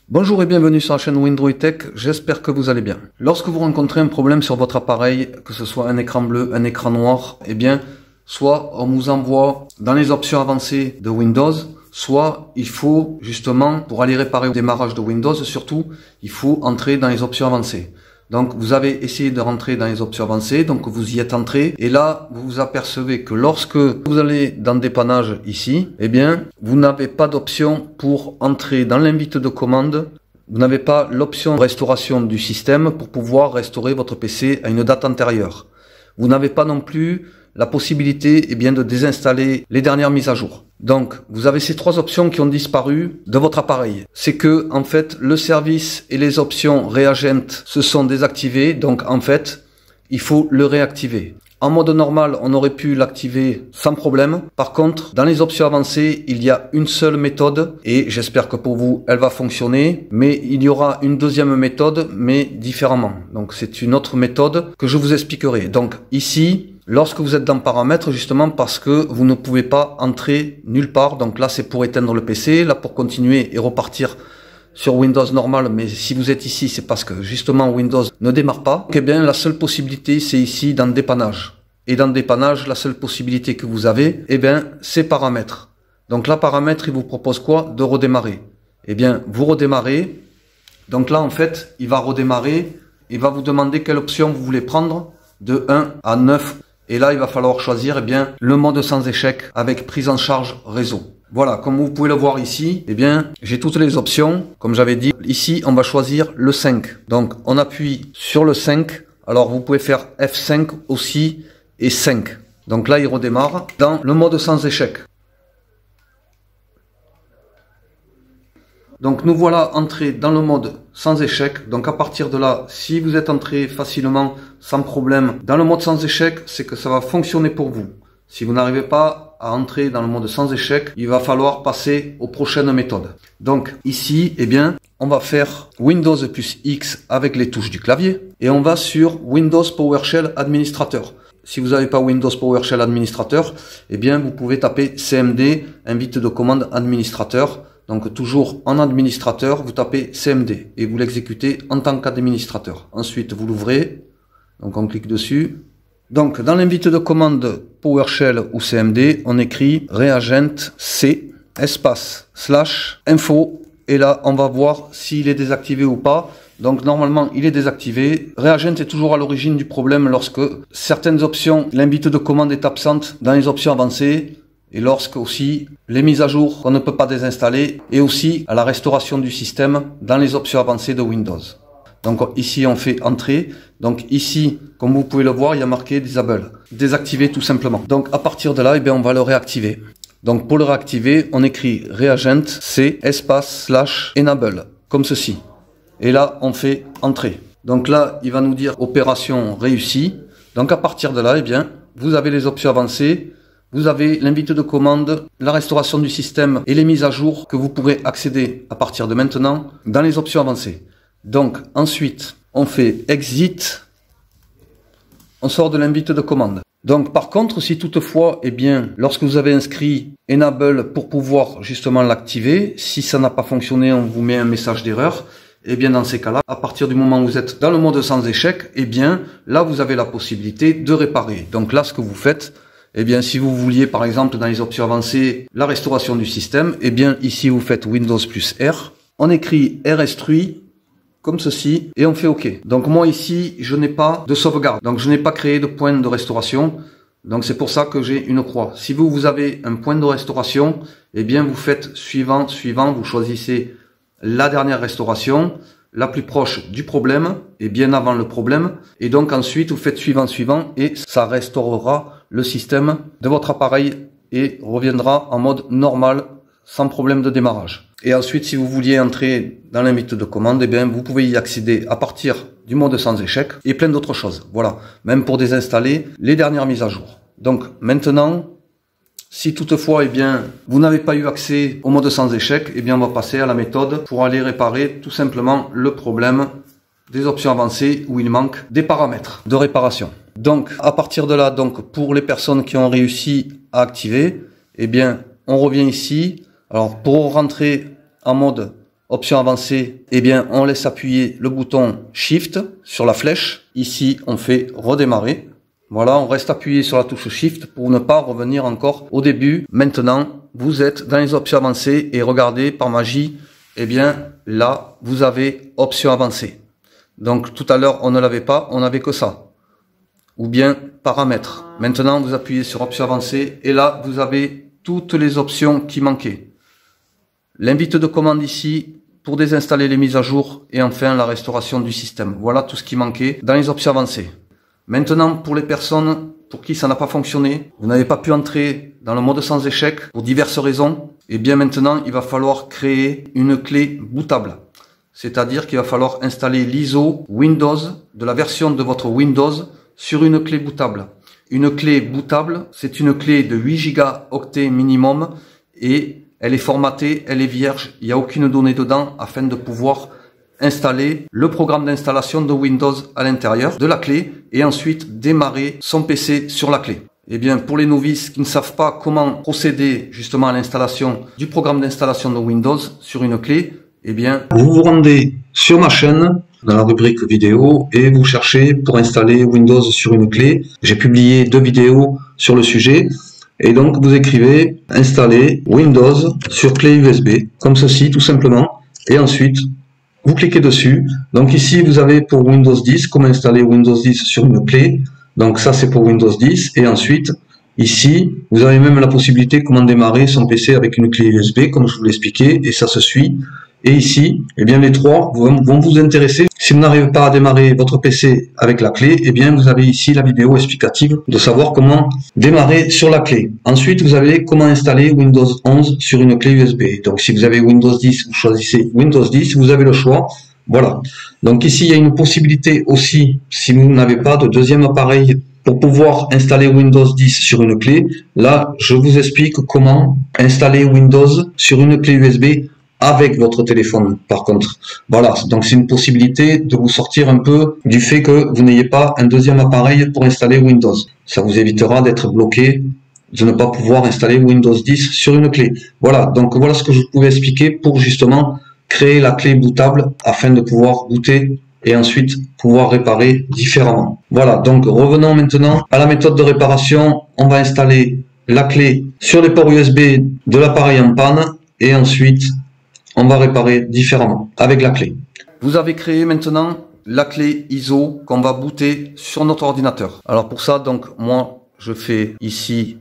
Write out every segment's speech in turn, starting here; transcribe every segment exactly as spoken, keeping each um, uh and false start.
Bonjour et bienvenue sur la chaîne Windroid Tech, j'espère que vous allez bien. Lorsque vous rencontrez un problème sur votre appareil, que ce soit un écran bleu, un écran noir, eh bien, soit on vous envoie dans les options avancées de Windows, soit il faut justement, pour aller réparer au démarrage de Windows surtout, il faut entrer dans les options avancées. Donc vous avez essayé de rentrer dans les options avancées, donc vous y êtes entré, et là vous vous apercevez que lorsque vous allez dans dépannage ici, eh bien vous n'avez pas d'option pour entrer dans l'invite de commande, vous n'avez pas l'option restauration du système pour pouvoir restaurer votre P C à une date antérieure. Vous n'avez pas non plus la possibilité eh bien, de désinstaller les dernières mises à jour. Donc, vous avez ces trois options qui ont disparu de votre appareil. C'est que, en fait, le service et les options Reagent se sont désactivées. Donc, en fait, il faut le réactiver. En mode normal, on aurait pu l'activer sans problème. Par contre, dans les options avancées, il y a une seule méthode et j'espère que pour vous, elle va fonctionner. Mais il y aura une deuxième méthode, mais différemment. Donc, c'est une autre méthode que je vous expliquerai. Donc, ici, lorsque vous êtes dans paramètres, justement parce que vous ne pouvez pas entrer nulle part. Donc là, c'est pour éteindre le P C. Là, pour continuer et repartir sur Windows normal, mais si vous êtes ici, c'est parce que justement Windows ne démarre pas. Eh bien, la seule possibilité, c'est ici dans dépannage. Et dans dépannage, la seule possibilité que vous avez, eh bien, c'est paramètres. Donc là, paramètres, il vous propose quoi? De redémarrer. Eh bien, vous redémarrez. Donc là, en fait, il va redémarrer. Il va vous demander quelle option vous voulez prendre de un à neuf. Et là, il va falloir choisir eh bien, le mode sans échec avec prise en charge réseau. Voilà, comme vous pouvez le voir ici, eh bien, j'ai toutes les options. Comme j'avais dit, ici, on va choisir le cinq. Donc, on appuie sur le cinq. Alors, vous pouvez faire F cinq aussi et cinq. Donc là, il redémarre dans le mode sans échec. Donc, nous voilà entrés dans le mode sans échec. Donc, à partir de là, si vous êtes entré facilement, sans problème, dans le mode sans échec, c'est que ça va fonctionner pour vous. Si vous n'arrivez pas à entrer dans le mode sans échec, il va falloir passer aux prochaines méthodes. Donc ici, eh bien, on va faire Windows plus X avec les touches du clavier et on va sur Windows PowerShell Administrateur. Si vous n'avez pas Windows PowerShell Administrateur, eh bien, vous pouvez taper C M D, invite de commande administrateur. Donc toujours en administrateur, vous tapez C M D et vous l'exécutez en tant qu'administrateur. Ensuite, vous l'ouvrez. Donc on clique dessus. Donc, dans l'invite de commande PowerShell ou C M D, on écrit Reagent C, espace, slash, info. Et là, on va voir s'il est désactivé ou pas. Donc, normalement, il est désactivé. Reagent est toujours à l'origine du problème lorsque certaines options, l'invite de commande est absente dans les options avancées. Et lorsque aussi les mises à jour qu'on ne peut pas désinstaller. Et aussi à la restauration du système dans les options avancées de Windows. Donc ici on fait entrer, donc ici comme vous pouvez le voir il y a marqué disable, désactiver tout simplement. Donc à partir de là eh bien, on va le réactiver. Donc pour le réactiver on écrit Reagent C espace slash enable comme ceci. Et là on fait entrer. Donc là il va nous dire opération réussie. Donc à partir de là eh bien, vous avez les options avancées. Vous avez l'invite de commande, la restauration du système et les mises à jour que vous pourrez accéder à partir de maintenant dans les options avancées. Donc ensuite on fait exit, on sort de l'invite de commande. Donc par contre si toutefois eh bien lorsque vous avez inscrit enable pour pouvoir justement l'activer, si ça n'a pas fonctionné on vous met un message d'erreur, et eh bien dans ces cas-là, à partir du moment où vous êtes dans le mode sans échec, et eh bien là vous avez la possibilité de réparer. Donc là ce que vous faites, eh bien si vous vouliez par exemple dans les options avancées la restauration du système, et eh bien ici vous faites Windows plus R, on écrit rstrui comme ceci, et on fait OK. Donc moi ici, je n'ai pas de sauvegarde. Donc je n'ai pas créé de point de restauration. Donc c'est pour ça que j'ai une croix. Si vous, vous avez un point de restauration, eh bien vous faites suivant, suivant, vous choisissez la dernière restauration, la plus proche du problème, et bien avant le problème. Et donc ensuite, vous faites suivant, suivant, et ça restaurera le système de votre appareil et reviendra en mode normal, sans problème de démarrage. Et ensuite, si vous vouliez entrer dans l'invite de commande, eh bien, vous pouvez y accéder à partir du mode sans échec et plein d'autres choses. Voilà. Même pour désinstaller les dernières mises à jour. Donc, maintenant, si toutefois, eh bien, vous n'avez pas eu accès au mode sans échec, eh bien, on va passer à la méthode pour aller réparer tout simplement le problème des options avancées où il manque des paramètres de réparation. Donc, à partir de là, donc, pour les personnes qui ont réussi à activer, eh bien, on revient ici. Alors, pour rentrer en mode option avancée, eh bien, on laisse appuyer le bouton Shift sur la flèche. Ici, on fait redémarrer. Voilà, on reste appuyé sur la touche Shift pour ne pas revenir encore au début. Maintenant, vous êtes dans les options avancées et regardez, par magie, eh bien, là, vous avez option avancée. Donc, tout à l'heure, on ne l'avait pas, on n'avait que ça. Ou bien, paramètres. Maintenant, vous appuyez sur option avancée et là, vous avez toutes les options qui manquaient. L'invite de commande ici, pour désinstaller les mises à jour et enfin la restauration du système. Voilà tout ce qui manquait dans les options avancées. Maintenant, pour les personnes pour qui ça n'a pas fonctionné, vous n'avez pas pu entrer dans le mode sans échec pour diverses raisons, et bien maintenant, il va falloir créer une clé bootable. C'est-à-dire qu'il va falloir installer l'I S O Windows de la version de votre Windows sur une clé bootable. Une clé bootable, c'est une clé de huit gigaoctets minimum et elle est formatée, elle est vierge, il n'y a aucune donnée dedans afin de pouvoir installer le programme d'installation de Windows à l'intérieur de la clé et ensuite démarrer son P C sur la clé. Eh bien, pour les novices qui ne savent pas comment procéder justement à l'installation du programme d'installation de Windows sur une clé, eh bien, vous vous rendez sur ma chaîne dans la rubrique vidéo et vous cherchez pour installer Windows sur une clé. J'ai publié deux vidéos sur le sujet. Et donc, vous écrivez installer Windows sur clé U S B, comme ceci, tout simplement. Et ensuite, vous cliquez dessus. Donc ici, vous avez pour Windows dix, comment installer Windows dix sur une clé. Donc ça, c'est pour Windows dix. Et ensuite, ici, vous avez même la possibilité comment démarrer son P C avec une clé U S B, comme je vous l'ai expliqué. Et ça se suit. Et ici, eh bien, les trois vont vous intéresser. Si vous n'arrivez pas à démarrer votre P C avec la clé, eh bien, vous avez ici la vidéo explicative de savoir comment démarrer sur la clé. Ensuite, vous avez comment installer Windows onze sur une clé U S B. Donc, si vous avez Windows dix, vous choisissez Windows dix, vous avez le choix. Voilà. Donc, ici, il y a une possibilité aussi, si vous n'avez pas de deuxième appareil pour pouvoir installer Windows dix sur une clé. Là, je vous explique comment installer Windows sur une clé U S B avec votre téléphone, par contre. Voilà, donc c'est une possibilité de vous sortir un peu du fait que vous n'ayez pas un deuxième appareil pour installer Windows. Ça vous évitera d'être bloqué, de ne pas pouvoir installer Windows dix sur une clé. Voilà, donc voilà ce que je pouvais expliquer pour justement créer la clé bootable afin de pouvoir booter et ensuite pouvoir réparer différemment. Voilà, donc revenons maintenant à la méthode de réparation. On va installer la clé sur les ports U S B de l'appareil en panne et ensuite on va réparer différemment avec la clé. Vous avez créé maintenant la clé I S O qu'on va booter sur notre ordinateur. Alors pour ça, donc moi je fais ici,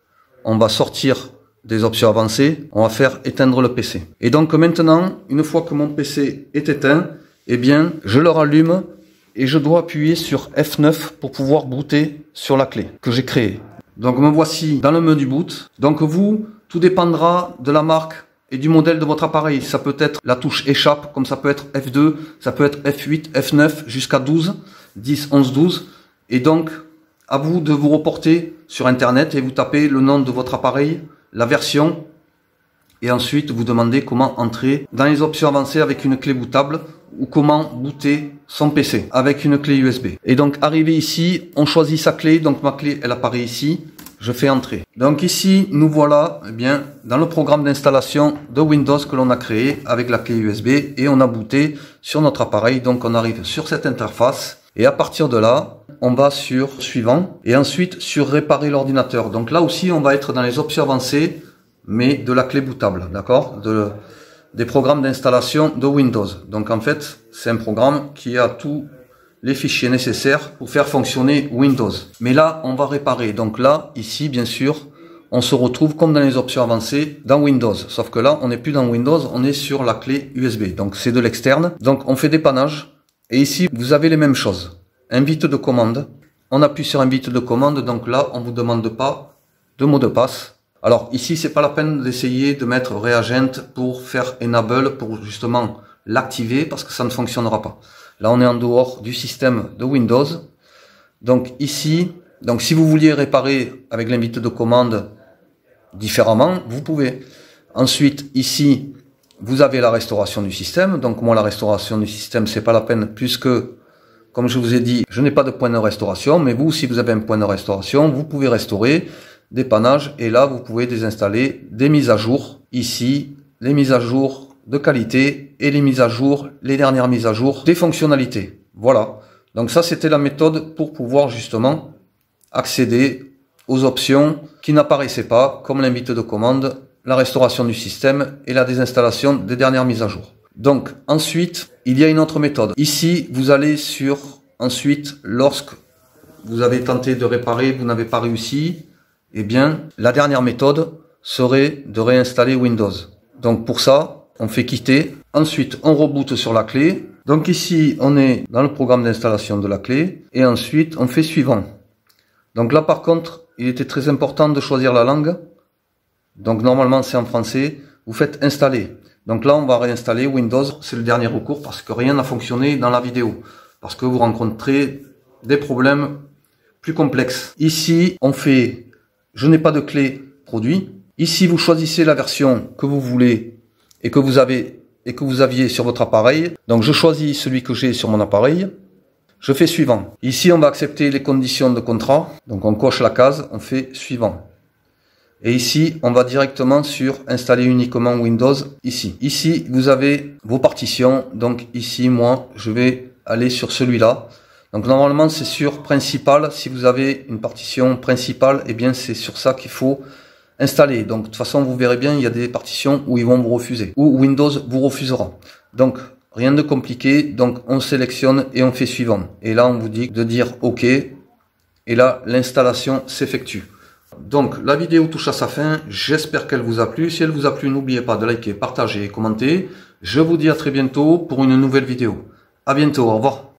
on va sortir des options avancées, on va faire éteindre le P C. Et donc maintenant, une fois que mon P C est éteint, eh bien je le rallume et je dois appuyer sur F neuf pour pouvoir booter sur la clé que j'ai créée. Donc me voici dans le menu boot. Donc vous, tout dépendra de la marque et du modèle de votre appareil. Ça peut être la touche échappe, comme ça peut être F deux, ça peut être F huit, F neuf, jusqu'à douze, dix, onze, douze. Et donc, à vous de vous reporter sur Internet et vous tapez le nom de votre appareil, la version, et ensuite vous demandez comment entrer dans les options avancées avec une clé bootable ou comment booter son P C avec une clé U S B. Et donc, arrivé ici, on choisit sa clé. Donc, ma clé, elle apparaît ici. Je fais entrer. Donc ici, nous voilà eh bien dans le programme d'installation de Windows que l'on a créé avec la clé U S B et on a booté sur notre appareil. Donc on arrive sur cette interface et à partir de là, on va sur suivant et ensuite sur réparer l'ordinateur. Donc là aussi, on va être dans les options avancées, mais de la clé bootable, d'accord, de des programmes d'installation de Windows. Donc en fait, c'est un programme qui a tout les fichiers nécessaires pour faire fonctionner Windows. Mais là, on va réparer. Donc là, ici, bien sûr, on se retrouve comme dans les options avancées dans Windows. Sauf que là, on n'est plus dans Windows, on est sur la clé U S B. Donc c'est de l'externe. Donc on fait dépannage. Et ici, vous avez les mêmes choses. Invite de commande. On appuie sur invite de commande. Donc là, on vous demande pas de mot de passe. Alors ici, c'est pas la peine d'essayer de mettre Reagent pour faire enable, pour justement l'activer, parce que ça ne fonctionnera pas. Là, on est en dehors du système de Windows. Donc ici, donc si vous vouliez réparer avec l'invite de commande différemment, vous pouvez. Ensuite, ici, vous avez la restauration du système. Donc moi, la restauration du système, c'est pas la peine puisque, comme je vous ai dit, je n'ai pas de point de restauration. Mais vous, si vous avez un point de restauration, vous pouvez restaurer, dépannage. Et là, vous pouvez désinstaller des mises à jour. Ici, les mises à jour de qualité et les mises à jour, les dernières mises à jour des fonctionnalités. Voilà. Donc ça, c'était la méthode pour pouvoir justement accéder aux options qui n'apparaissaient pas, comme l'invite de commande, la restauration du système et la désinstallation des dernières mises à jour. Donc ensuite, il y a une autre méthode. Ici, vous allez sur ensuite, lorsque vous avez tenté de réparer, vous n'avez pas réussi, eh bien, la dernière méthode serait de réinstaller Windows. Donc pour ça, on fait quitter. Ensuite, on reboot sur la clé. Donc ici, on est dans le programme d'installation de la clé. Et ensuite, on fait suivant. Donc là, par contre, il était très important de choisir la langue. Donc normalement, c'est en français. Vous faites installer. Donc là, on va réinstaller Windows. C'est le dernier recours parce que rien n'a fonctionné dans la vidéo. Parce que vous rencontrez des problèmes plus complexes. Ici, on fait « Je n'ai pas de clé produit ». Ici, vous choisissez la version que vous voulez et que vous avez et que vous aviez sur votre appareil. Donc, je choisis celui que j'ai sur mon appareil. Je fais suivant. Ici, on va accepter les conditions de contrat. Donc, on coche la case, on fait suivant. Et ici, on va directement sur installer uniquement Windows ici. Ici, vous avez vos partitions. Donc, ici, moi, je vais aller sur celui-là. Donc, normalement, c'est sur principal. Si vous avez une partition principale, eh bien, c'est sur ça qu'il faut installer. Donc, de toute façon, vous verrez bien, il y a des partitions où ils vont vous refuser, ou Windows vous refusera. Donc, rien de compliqué. Donc, on sélectionne et on fait suivant. Et là, on vous dit de dire OK. Et là, l'installation s'effectue. Donc, la vidéo touche à sa fin. J'espère qu'elle vous a plu. Si elle vous a plu, n'oubliez pas de liker, partager et commenter. Je vous dis à très bientôt pour une nouvelle vidéo. À bientôt. Au revoir.